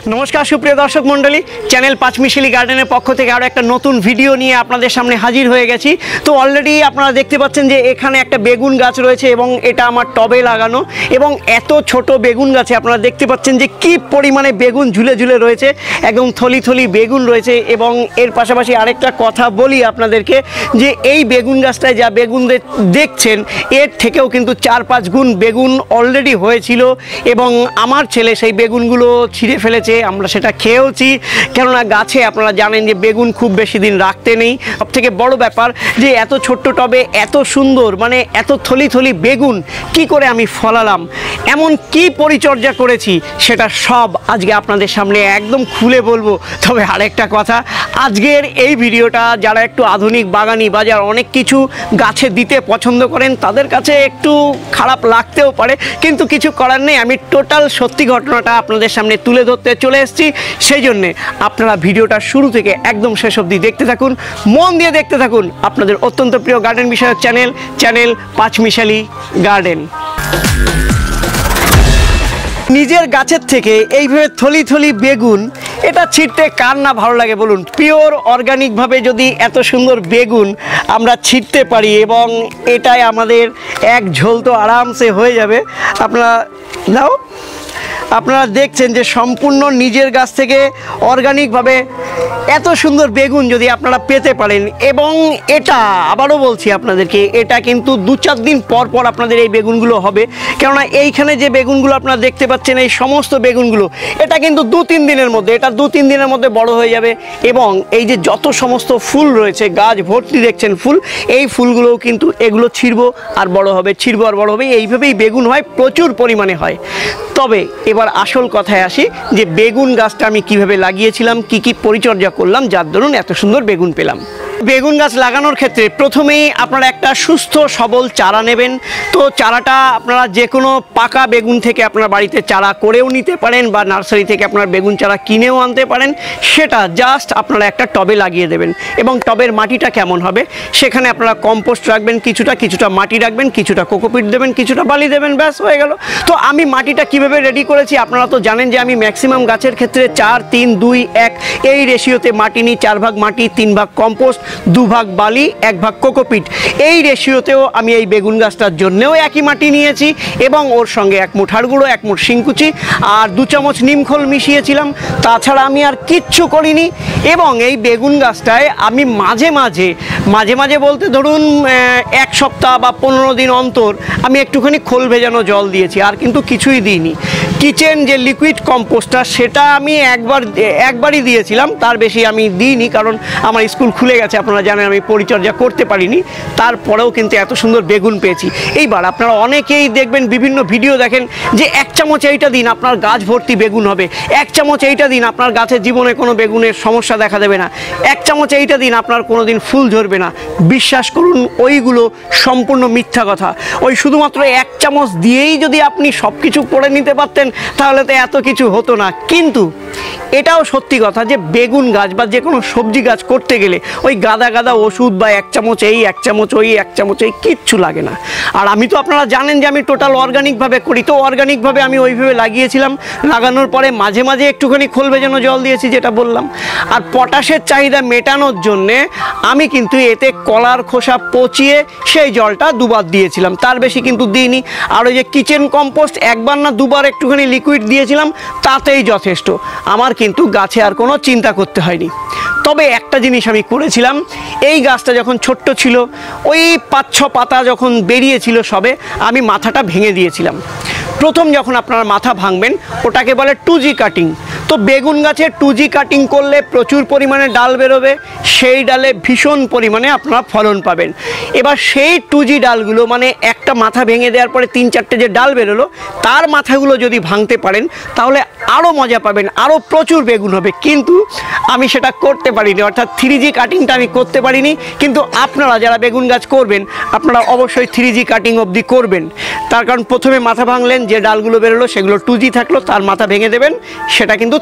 नमस्कार सुप्रिय दर्शक मंडली चैनल पाँचमिशाली गार्डन पक्ष থেকে আরো একটা নতুন ভিডিও নিয়ে আপনাদের সামনে হাজির হয়ে গেছি। তো অলরেডি আপনারা দেখতে পাচ্ছেন যে এখানে একটা বেগুন গাছ রয়েছে এবং এটা আমার টবে লাগানো এবং এত ছোট বেগুন গাছে আপনারা দেখতে পাচ্ছেন যে কি পরিমাণে বেগুন ঝুলে ঝুলে রয়েছে, একদম থলি থলি বেগুন রয়েছে। এবং এর পাশাপাশি আরেকটা কথা বলি আপনাদেরকে যে এই বেগুন গাছটায় যা বেগুন দেখছেন এর থেকেও কিন্তু 4-5 গুণ বেগুন অলরেডি হয়েছিল এবং আমার ছেলে সেই বেগুনগুলো ছিঁড়ে ফেলেছে, আমরা সেটা খেয়েওছি। কেননা গাছে আপনারা জানেন যে বেগুন খুব বেশি দিন রাখতে নেই। সবথেকে বড় ব্যাপার যে এত ছোট্ট টবে এত সুন্দর মানে এত থলি থলি বেগুন কি করে আমি ফলালাম, এমন কি পরিচর্যা করেছি সেটা সব আজকে আপনাদের সামনে একদম খুলে বলবো। তবে আরেকটা কথা, আজকের এই ভিডিওটা যারা একটু আধুনিক বাগানি বা যারা অনেক কিছু গাছে দিতে পছন্দ করেন তাদের কাছে একটু খারাপ লাগতেও পারে, কিন্তু কিছু করার নেই। আমি টোটাল সত্যি ঘটনাটা আপনাদের সামনে তুলে ধরতে চলে এসেছি, সেই জন্যে আপনারা ভিডিওটা শুরু থেকে একদম শেষ অবধি দেখতে থাকুন, মন দিয়ে দেখতে থাকুন। আপনাদের অত্যন্ত প্রিয় গার্ডেন বিষয়ক চ্যানেল পাঁচমিশালি গার্ডেন। নিজের গাছের থেকে এইভাবে থলি থলি বেগুন এটা ছিঁড়তে কার না ভালো লাগে বলুন। পিওর অর্গানিকভাবে যদি এত সুন্দর বেগুন আমরা ছিঁড়তে পারি এবং এটাই আমাদের এক ঝোল তো আরামসে হয়ে যাবে। আপনারা দেখছেন যে সম্পূর্ণ নিজের গাছ থেকে অর্গানিকভাবে এত সুন্দর বেগুন যদি আপনারা পেতে পারেন, এবং এটা আবারও বলছি আপনাদেরকে, এটা কিন্তু 2-4 দিন পর পর আপনাদের এই বেগুনগুলো হবে। কেননা এইখানে যে বেগুনগুলো আপনারা দেখতে পাচ্ছেন এই সমস্ত বেগুনগুলো এটা কিন্তু 2-3 দিনের মধ্যে, এটা 2-3 দিনের মধ্যে বড় হয়ে যাবে। এবং এই যে যত সমস্ত ফুল রয়েছে, গাছ ভর্তি দেখছেন ফুল, এই ফুলগুলোও কিন্তু এগুলো ছিঁড়বো আর বড় হবে, ছিঁড়বো আর বড় হবে, এইভাবেই বেগুন হয়, প্রচুর পরিমাণে হয়। তবে এবার আসল কথায় আসি যে বেগুন গাছটা আমি কিভাবে লাগিয়েছিলাম, কি কি পরিচর্যা করলাম যার দরুন এত সুন্দর বেগুন পেলাম। বেগুন গাছ লাগানোর ক্ষেত্রে প্রথমেই আপনারা একটা সুস্থ সবল চারা নেবেন। তো চারাটা আপনারা যে কোনো পাকা বেগুন থেকে আপনারা বাড়িতে চারা করেও নিতে পারেন বা নার্সারি থেকে আপনার বেগুন চারা কিনেও আনতে পারেন। সেটা জাস্ট আপনারা একটা টবে লাগিয়ে দেবেন এবং টবের মাটিটা কেমন হবে সেখানে আপনারা কম্পোস্ট রাখবেন, কিছুটা মাটি রাখবেন, কিছুটা কোকোপিট দেবেন, কিছুটা বালি দেবেন, ব্যাস হয়ে গেল। তো আমি মাটিটা কিভাবে রেডি করেছি আপনারা তো জানেন যে আমি ম্যাক্সিমাম গাছের ক্ষেত্রে 4-3-2-1 এই রেশিওতে মাটি নিই। 4 ভাগ মাটি, 3 ভাগ কম্পোস্ট, 2 ভাগ বালি, 1 ভাগ কোকোপিট। এই রেশিওতেও আমি এই বেগুন গাছটার জন্যও একই মাটি নিয়েছি এবং ওর সঙ্গে 1 মুঠ হাড় গুঁড়ো, 1 মুঠ শিংকুচি আর 2 চামচ নিমখোল মিশিয়েছিলাম। তাছাড়া আমি আর কিচ্ছু করিনি। এবং এই বেগুন গাছটায় আমি মাঝে মাঝে বলতে ধরুন 1 সপ্তাহ বা 15 দিন অন্তর আমি একটুখানি খোল ভেজানো জল দিয়েছি, আর কিন্তু কিছুই দিইনি। কিচেন যে লিকুইড কম্পোস্টটা সেটা আমি একবারই দিয়েছিলাম, তার বেশি আমি দিইনি, কারণ আমার স্কুল খুলে গেছে, আপনারা জানেন আমি পরিচর্যা করতে পারিনি। তারপরেও কিন্তু এত সুন্দর বেগুন পেয়েছি। এইবার আপনারা অনেকেই দেখবেন বিভিন্ন ভিডিও দেখেন যে 1 চামচ এইটা দিন আপনার গাছ ভর্তি বেগুন হবে, 1 চামচ এইটা দিন আপনার গাছের জীবনে কোনো বেগুনের সমস্যা দেখা দেবে না, 1 চামচ এইটা দিন আপনার কোনো দিন ফুল ঝরবে না। বিশ্বাস করুন ওইগুলো সম্পূর্ণ মিথ্যা কথা। ওই শুধুমাত্র 1 চামচ দিয়েই যদি আপনি সব কিছু করে নিতে পারতেন তাহলে তো এত কিছু হতো না। কিন্তু এটাও সত্যি কথা যে বেগুন গাছ বা যে কোনো সবজি গাছ করতে গেলে ওই গাদা ওষুধ বা 1 চামচ এই 1 চামচ ওই 1 চামচ এই কিচ্ছু লাগে না। আর আমি তো আপনারা জানেন যে আমি টোটাল অর্গানিকভাবে করি, তো অর্গানিকভাবে আমি ওইভাবে লাগিয়েছিলাম। লাগানোর পরে মাঝে একটুখানি খোল ভেজানো জল দিয়েছি যেটা বললাম। আর পটাশের চাহিদা মেটানোর জন্যে আমি কিন্তু এতে কলার খোসা পচিয়ে সেই জলটা 2 বার দিয়েছিলাম, তার বেশি কিন্তু দিইনি। আর ওই যে কিচেন কম্পোস্ট 1 বার না 2 বার একটুখানি লিকুইড দিয়েছিলাম, তাতেই যথেষ্ট। আমার কিন্তু গাছে আর কোনো চিন্তা করতে হয়নি। তবে একটা জিনিস আমি করেছিলাম, এই গাছটা যখন ছোট্ট ছিল ওই 5-6 পাতা যখন বেরিয়েছিল সবে, আমি মাথাটা ভেঙে দিয়েছিলাম। প্রথম যখন আপনারা মাথা ভাঙবেন ওটাকে বলে 2G কাটিং। তো বেগুন গাছে 2G কাটিং করলে প্রচুর পরিমাণে ডাল বেরোবে, সেই ডালে ভীষণ পরিমাণে আপনারা ফলন পাবেন। এবার সেই 2G ডালগুলো মানে একটা মাথা ভেঙে দেওয়ার পরে 3-4টে যে ডাল বেরোলো তার মাথাগুলো যদি ভাঙতে পারেন তাহলে আরও মজা পাবেন, আরও প্রচুর বেগুন হবে। কিন্তু আমি সেটা করতে পারিনি, অর্থাৎ 3G কাটিংটা আমি করতে পারিনি। কিন্তু আপনারা যারা বেগুন গাছ করবেন আপনারা অবশ্যই 3G কাটিং অবধি করবেন। তার কারণ প্রথমে মাথা ভাঙলেন, যে ডালগুলো বেরোলো সেগুলো 2G থাকলো, তার মাথা ভেঙে দেবেন, সেটা কিন্তু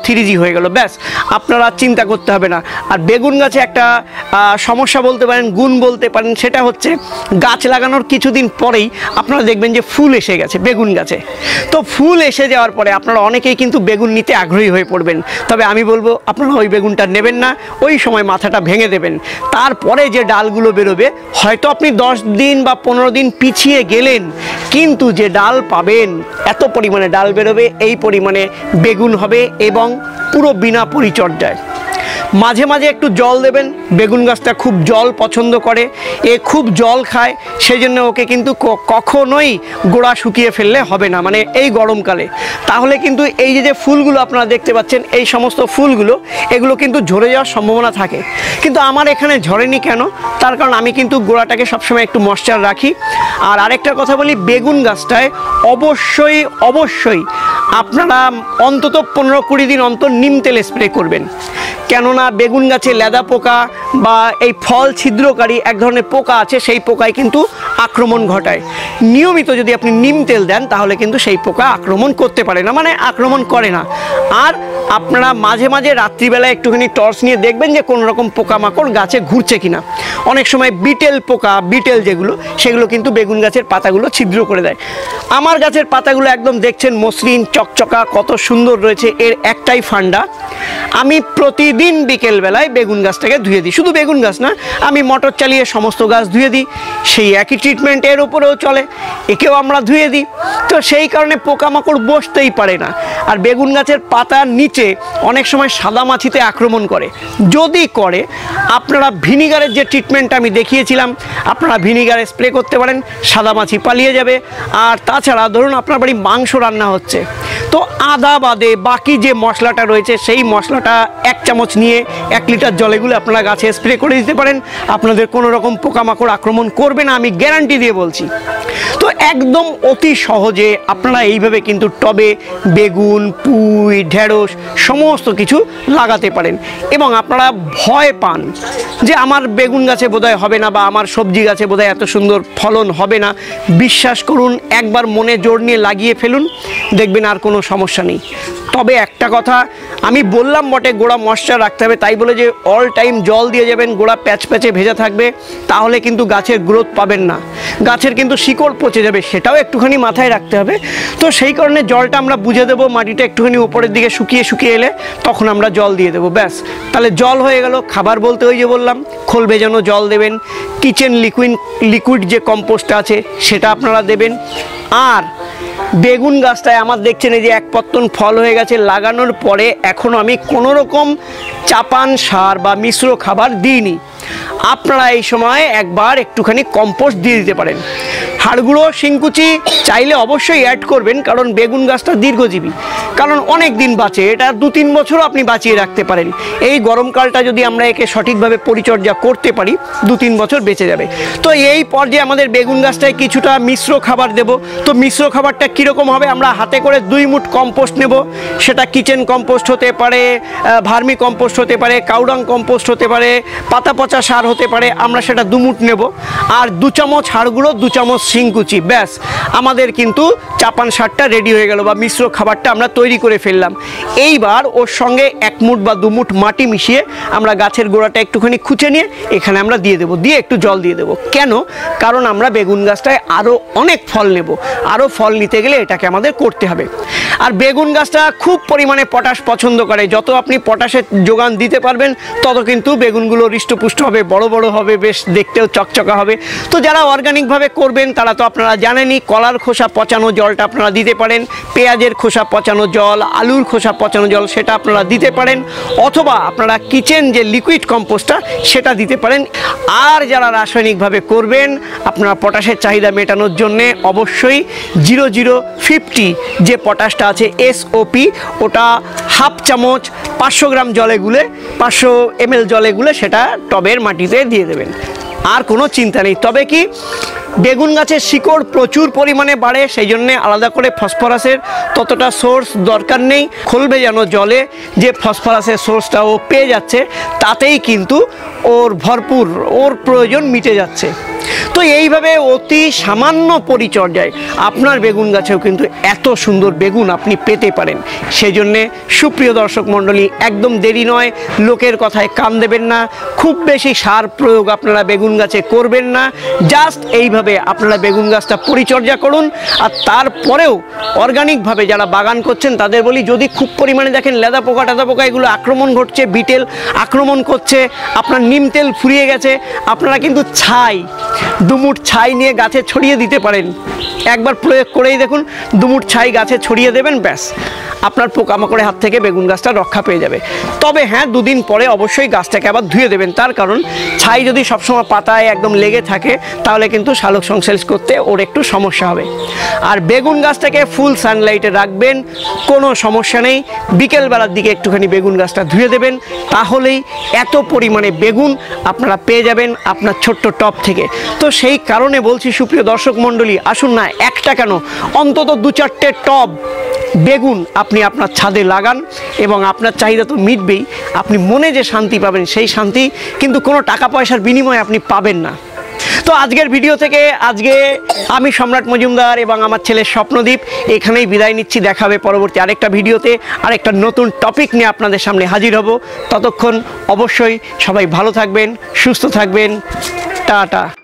3G হয়ে গেল, ব্যাস আপনারা চিন্তা করতে হবে না। আর বেগুন গাছে একটা সমস্যা বলতে পারেন, গুণ বলতে পারেন, সেটা হচ্ছে গাছ লাগানোর কিছুদিন পরেই আপনারা দেখবেন যে ফুল এসে গেছে বেগুন গাছে। তো ফুল এসে যাওয়ার পরে আপনারা অনেকেই কিন্তু বেগুন নিতে আগ্রহী হয়ে পড়বেন, তবে আমি বলবো আপনারা ওই বেগুনটা নেবেন না, ওই সময় মাথাটা ভেঙে দেবেন। তারপরে যে ডালগুলো বেরোবে, হয়তো আপনি 10 দিন বা 15 দিন পিছিয়ে গেলেন, কিন্তু যে ডাল পাবেন, এত পরিমাণে ডাল বেরোবে, এই পরিমাণে বেগুন হবে এবং পুরো বিনা পরিচর্যায়। মাঝে মাঝে একটু জল দেবেন, বেগুন গাছটা খুব জল পছন্দ করে, এ খুব জল খায়, সেই জন্য ওকে কিন্তু কখনোই গোড়া শুকিয়ে ফেললে হবে না, মানে এই গরমকালে। তাহলে কিন্তু এই যে ফুলগুলো আপনারা দেখতে পাচ্ছেন, এই সমস্ত ফুলগুলো এগুলো কিন্তু ঝরে যাওয়ার সম্ভাবনা থাকে, কিন্তু আমার এখানে ঝরেনি কেন? তার কারণ আমি কিন্তু গোড়াটাকে সবসময় একটু ময়েশ্চার রাখি। আর আরেকটা কথা বলি, বেগুন গাছটায় অবশ্যই অবশ্যই আপনারা অন্তত 15-20 দিন অন্তর নিম তেল স্প্রে করবেন, কেননা বেগুন গাছে লেদা পোকা বা এই ফল ছিদ্রকারী এক ধরনের পোকা আছে, সেই পোকায় কিন্তু আক্রমণ ঘটায়। নিয়মিত যদি আপনি নিম তেল দেন তাহলে কিন্তু সেই পোকা আক্রমণ করতে পারে না, মানে আক্রমণ করে না। আর আপনারা মাঝে মাঝে রাত্রিবেলায় একটুখানি টর্চ নিয়ে দেখবেন যে কোনো রকম পোকামাকড় গাছে ঘুরছে কিনা। অনেক সময় বিটেল পোকা, বিটেল যেগুলো, সেগুলো কিন্তু বেগুন গাছের পাতাগুলো ছিদ্র করে দেয়। আমার গাছের পাতাগুলো একদম দেখছেন মসৃণ চকচকা, কত সুন্দর রয়েছে। এর একটাই ফান্ডা, আমি প্রতিদিন বিকেলবেলায় বেগুন গাছটাকে ধুয়ে দিই। শুধু বেগুন গাছ না, আমি মোটর চালিয়ে সমস্ত গাছ ধুয়ে দিই, সেই একই ট্রিটমেন্ট এর উপরেও চলে, একেও আমরা ধুয়ে দিই। তো সেই কারণে পোকামাকড় বসতেই পারে না। আর বেগুন গাছের পাতার নিচে অনেক সময় সাদামাছিতে আক্রমণ করে, যদি করে আপনারা ভিনিগারের যে ট্রিটমেন্টটা আমি দেখিয়েছিলাম, আপনারা ভিনিগারে স্প্রে করতে পারেন, সাদামাছি পালিয়ে যাবে। আর তাছাড়া ধরুন আপনার বাড়ি মাংস রান্না হচ্ছে, তো আদা বাদে বাকি যে মশলাটা রয়েছে, সেই মশলাটা 1 চামচ নিয়ে 1 লিটার জলে গুলে আপনারা গাছে স্প্রে করে দিতে পারেন, আপনাদের কোনো রকম পোকামাকড় আক্রমণ করবে না, আমি গ্যারান্টি দিয়ে বলছি। তো একদম অতি সহজে আপনারা এইভাবে কিন্তু টবে বেগুন, পুঁই, ঢেঁড়স সমস্ত কিছু লাগাতে পারেন। এবং আপনারা ভয় পান যে আমার বেগুন গাছে বোধহয় হবে না বা আমার সবজি গাছে বোধহয় এত সুন্দর ফলন হবে না, বিশ্বাস করুন, একবার মনে জোর নিয়ে লাগিয়ে ফেলুন, দেখবেন আর কোনো সমস্যা নেই। তবে একটা কথা আমি বললাম বটে, গোড়া ময়েশ্চার রাখতে হবে, তাই বলে যে অল টাইম জল দিয়ে যাবেন, গোড়া প্যাচ প্যাচে ভেজা থাকবে, তাহলে কিন্তু গাছের গ্রোথ পাবেন না, গাছের কিন্তু শিকড় পচে যাবে, সেটাও একটুখানি মাথায় রাখতে হবে। তো সেই কারণে জলটা আমরা বুঝে দেবো, মাটিটা একটুখানি উপরের দিকে শুকিয়ে শুকিয়ে এলে তখন আমরা জল দিয়ে দেবো, ব্যাস। তাহলে জল হয়ে গেল। খাবার বলতে ওই যে বললাম, খোল ভেজানো জল দেবেন, কিচেন লিকুইড যে কম্পোস্ট আছে সেটা আপনারা দেবেন। আর বেগুন গাছটায় আমার দেখছেন এই যে 1 পত্তন ফল হয়ে গেছে, লাগানোর পরে এখনও আমি কোনো রকম চাপান সার বা মিশ্র খাবার দিইনি। আপনারা এই সময় একবার একটুখানি কম্পোস্ট দিয়ে দিতে পারেন। হাড়গুঁড়ো, শিংকুচি চাইলে অবশ্যই অ্যাড করবেন, কারণ বেগুন গাছটা দীর্ঘজীবী, কারণ অনেক দিন বাঁচে, এটা 2-3 বছরও আপনি বাঁচিয়ে রাখতে পারেন। এই গরমকালটা যদি আমরা একে সঠিকভাবে পরিচর্যা করতে পারি, 2-3 বছর বেঁচে যাবে। তো এই পর্যায়ে আমাদের বেগুন গাছটায় কিছুটা মিশ্র খাবার দেব। তো মিশ্র খাবারটা কীরকম হবে? আমরা হাতে করে 2 মুঠ কম্পোস্ট নেব, সেটা কিচেন কম্পোস্ট হতে পারে, ভার্মি কম্পোস্ট হতে পারে, কাউডাং কম্পোস্ট হতে পারে, পাতা পচা সার হতে পারে, আমরা সেটা 2 মুঠ নেব। আর 2 চামচ হাড়গুঁড়ো, 2 চামচ শিংকুচি, ব্যাস আমাদের কিন্তু চাপান সারটা রেডি হয়ে গেল, বা মিশ্র খাবারটা আমরা তৈরি করে ফেললাম। এইবার ওর সঙ্গে 1 মুঠ বা 2 মুঠ মাটি মিশিয়ে আমরা গাছের গোড়াটা একটুখানি খুঁচে নিয়ে এখানে আমরা দিয়ে দেবো, দিয়ে একটু জল দিয়ে দেবো। কেন? কারণ আমরা বেগুন গাছটায় আরও অনেক ফল নেব, আরও ফল নিতে গেলে এটাকে আমাদের করতে হবে। আর বেগুন গাছটা খুব পরিমাণে পটাশ পছন্দ করে, যত আপনি পটাশের যোগান দিতে পারবেন তত কিন্তু বেগুনগুলো হৃষ্টপুষ্ট হবে, বড় বড় হবে, বেশ দেখতেও চকচকা হবে। তো যারা অর্গানিকভাবে করবেন তারা তো আপনারা জানেনই, কলার খোসা পচানো জলটা আপনারা দিতে পারেন, পেঁয়াজের খোসা পচানো জল, আলুর খোসা পচানো জল সেটা আপনারা দিতে পারেন, অথবা আপনারা কিচেন যে লিকুইড কম্পোস্টটা সেটা দিতে পারেন। আর যারা রাসায়নিকভাবে করবেন, আপনারা পটাশের চাহিদা মেটানোর জন্যে অবশ্যই 0050 যে পটাশটা আছে SOP, ওটা 1/2 চামচ 500 গ্রাম জলে গুলে, 500 ml জলে গুলে সেটা টবের মাটিতে দিয়ে দেবেন। আর কোনো চিন্তা নেই। তবে কি, বেগুন গাছের শিকড় প্রচুর পরিমাণে বাড়ে, সেই জন্যে আলাদা করে ফসফরাসের ততটা সোর্স দরকার নেই। খোল ভেজানো জলে যে ফসফরাসের সোর্সটা ও পেয়ে যাচ্ছে, তাতেই কিন্তু ওর ভরপুর, ওর প্রয়োজন মিটে যাচ্ছে। তো এইভাবে অতি সামান্য পরিচর্যায় আপনার বেগুন গাছেও কিন্তু এত সুন্দর বেগুন আপনি পেতে পারেন। সেজন্যে সুপ্রিয় দর্শক মণ্ডলী, একদম দেরি নয়, লোকের কথায় কান দেবেন না, খুব বেশি সার প্রয়োগ আপনারা বেগুন গাছে করবেন না। জাস্ট এইভাবে আপনারা বেগুন গাছটা পরিচর্যা করুন। আর তারপরেও অর্গানিকভাবে যারা বাগান করছেন তাদের বলি, যদি খুব পরিমাণে দেখেন লেদা পোকা টাদা পোকা এগুলো আক্রমণ ঘটছে, বিটেল আক্রমণ করছে, আপনার নিম তেল ফুরিয়ে গেছে, আপনারা কিন্তু ছাই, দুমুট ছাই নিয়ে গাছে ছড়িয়ে দিতে পারেন। একবার প্রয়োগ করেই দেখুন, দুমুট ছাই গাছে ছড়িয়ে দেবেন, ব্যাস আপনার পোকামাকড়ের হাত থেকে বেগুন গাছটা রক্ষা পেয়ে যাবে। তবে হ্যাঁ, দুদিন পরে অবশ্যই গাছটাকে আবার ধুয়ে দেবেন, তার কারণ ছাই যদি সবসময় পাতায় একদম লেগে থাকে তাহলে কিন্তু সালোক সংশ্লেষ করতে ওর একটু সমস্যা হবে। আর বেগুন গাছটাকে ফুল সানলাইটে রাখবেন, কোনো সমস্যা নেই। বিকেলবেলার দিকে একটুখানি বেগুন গাছটা ধুয়ে দেবেন, তাহলেই এত পরিমাণে বেগুন আপনারা পেয়ে যাবেন আপনার ছোট্ট টব থেকে। তো সেই কারণে বলছি সুপ্রিয় দর্শক মণ্ডলী, আসুন না, একটা কেন অন্তত 2-4টে টব বেগুন আপনি আপনার ছাদে লাগান, এবং আপনার চাহিদা তো মিটবেই। আপনি মনে যে শান্তি পাবেন সেই শান্তি কিন্তু কোনো টাকা পয়সার বিনিময়ে আপনি পাবেন না। তো আজকের ভিডিও থেকে আজকে আমি সম্রাট মজুমদার এবং আমার ছেলে স্বপ্নদীপ এখানেই বিদায় নিচ্ছি। দেখা হবে পরবর্তী আরেকটা ভিডিওতে, আরেকটা নতুন টপিক নিয়ে আপনাদের সামনে হাজির হব। ততক্ষণ অবশ্যই সবাই ভালো থাকবেন, সুস্থ থাকবেন। টাটা।